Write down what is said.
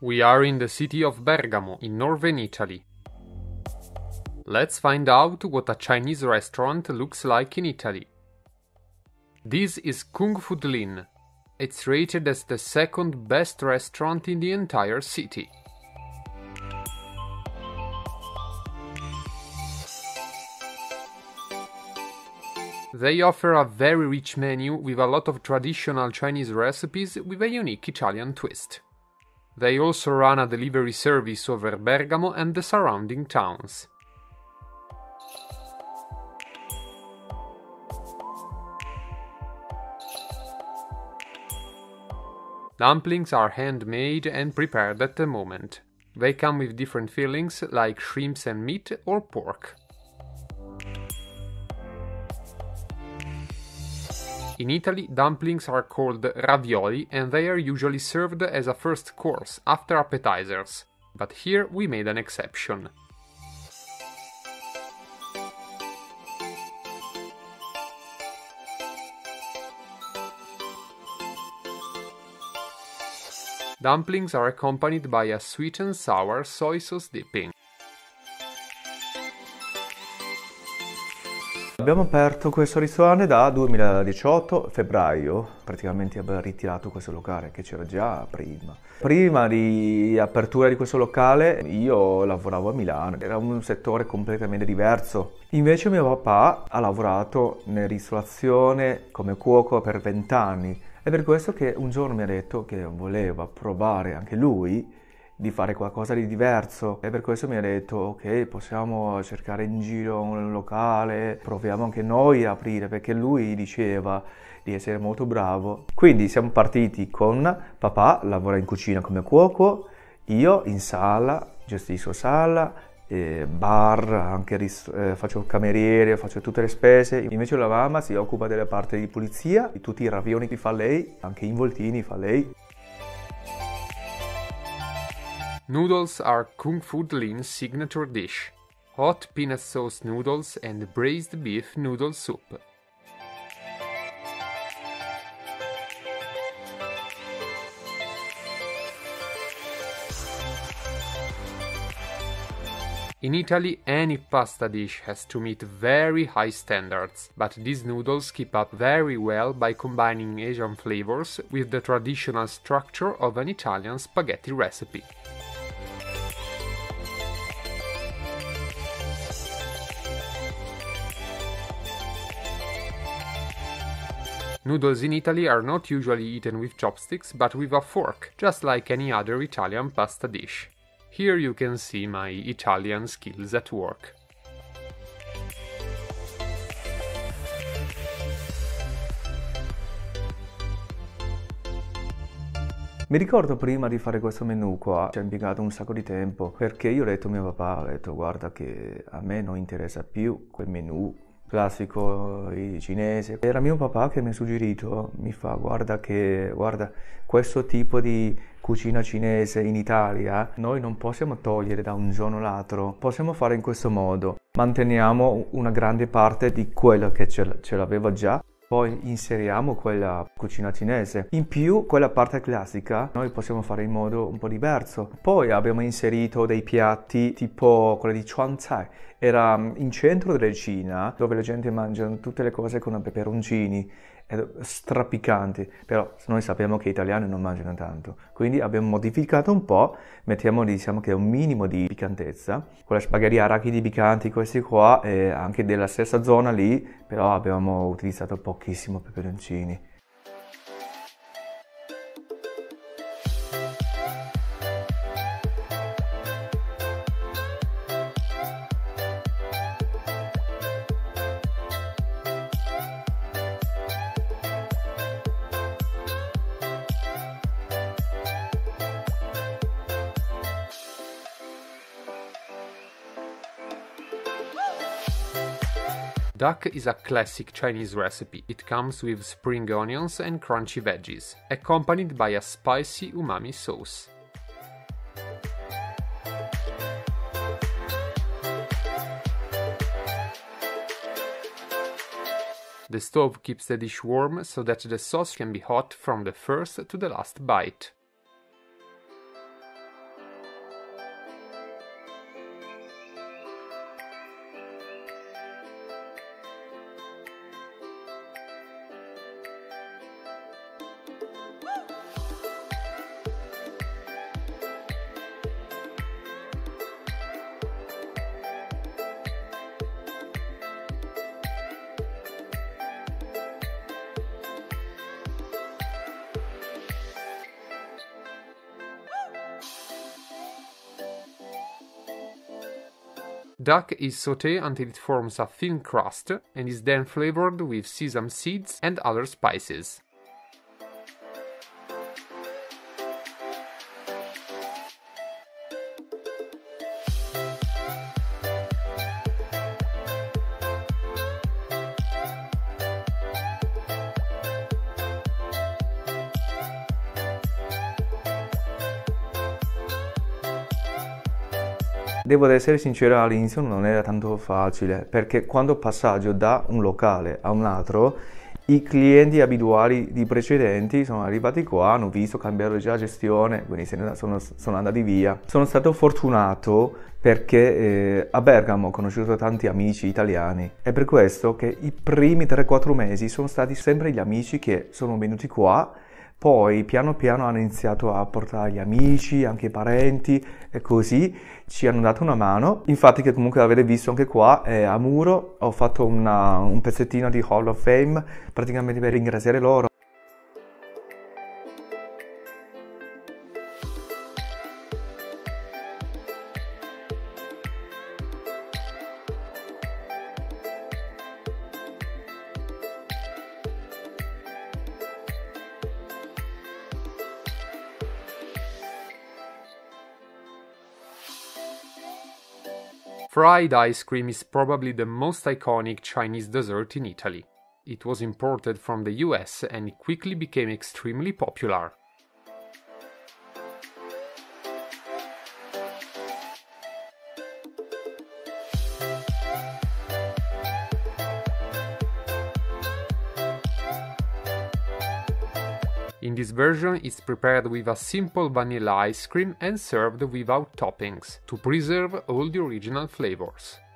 We are in the city of Bergamo, in northern Italy. Let's find out what a Chinese restaurant looks like in Italy. This is Kung Fu Lin. It's rated as the second best restaurant in the entire city. They offer a very rich menu with a lot of traditional Chinese recipes with a unique Italian twist. They also run a delivery service over Bergamo and the surrounding towns. Dumplings are handmade and prepared at the moment. They come with different fillings like shrimps and meat or pork. In Italy, dumplings are called ravioli and they are usually served as a first course after appetizers, but here we made an exception. Dumplings are accompanied by a sweet and sour soy sauce dipping. Abbiamo aperto questo ristorante da 2018, febbraio, praticamente abbiamo ritirato questo locale che c'era già prima. Prima di apertura di questo locale io lavoravo a Milano, era un settore completamente diverso. Invece mio papà ha lavorato nella ristorazione come cuoco per 20 anni. È per questo che un giorno mi ha detto che voleva provare anche lui di fare qualcosa di diverso e per questo mi ha detto ok, possiamo cercare in giro un locale, proviamo anche noi a aprire, perché lui diceva di essere molto bravo. Quindi siamo partiti con papà, lavora in cucina come cuoco, io in sala, gestisco sala, bar, anche faccio cameriere, faccio tutte le spese. Invece la mamma si occupa della parte di pulizia, di tutti i ravioli che fa lei, anche i involtini fa lei. Noodles are Kung Fu Lin's signature dish. Hot peanut sauce noodles and braised beef noodle soup. In Italy, any pasta dish has to meet very high standards, but these noodles keep up very well by combining Asian flavors with the traditional structure of an Italian spaghetti recipe. Noodles in Italy are not usually eaten with chopsticks, but with a fork, just like any other Italian pasta dish. Here you can see my Italian skills at work. Mi ricordo prima di fare questo menù qua, ci ha impiegato un sacco di tempo, perché io ho detto a mio papà, ho detto guarda che a me non interessa più quel menù classico cinese. Era mio papà che mi ha suggerito, mi fa guarda questo tipo di cucina cinese in Italia noi non possiamo togliere da un giorno all'altro, possiamo fare in questo modo, manteniamo una grande parte di quello che ce l'aveva già, poi inseriamo quella cucina cinese. In più, quella parte classica noi possiamo fare in modo un po' diverso. Poi abbiamo inserito dei piatti tipo quello di Chuan Cai. Era in centro della Cina, dove la gente mangia tutte le cose con i peperoncini, strappicanti. Però noi sappiamo che gli italiani non mangiano tanto. Quindi abbiamo modificato un po', mettiamo diciamo che un minimo di piccantezza. Con le spaghetti arachidi piccanti, questi qua, anche della stessa zona lì, però abbiamo utilizzato pochissimo peperoncini. Duck is a classic Chinese recipe. It comes with spring onions and crunchy veggies, accompanied by a spicy umami sauce. The stove keeps the dish warm so that the sauce can be hot from the first to the last bite. Duck is sautéed until it forms a thin crust and is then flavored with sesame seeds and other spices. Devo essere sincero, all'inizio non era tanto facile, perché quando passaggio da un locale a un altro, i clienti abituali di precedenti sono arrivati qua, hanno visto, cambiato già gestione, quindi sono andati via. Sono stato fortunato perché a Bergamo ho conosciuto tanti amici italiani. È per questo che i primi 3-4 mesi sono stati sempre gli amici che sono venuti qua. Poi piano piano hanno iniziato a portare gli amici, anche i parenti e così ci hanno dato una mano. Infatti, che comunque avete visto anche qua, a Muro ho fatto un pezzettino di Hall of Fame praticamente per ringraziare loro. Fried ice cream is probably the most iconic Chinese dessert in Italy. It was imported from the US and it quickly became extremely popular. In this version, it's prepared with a simple vanilla ice cream and served without toppings, to preserve all the original flavors.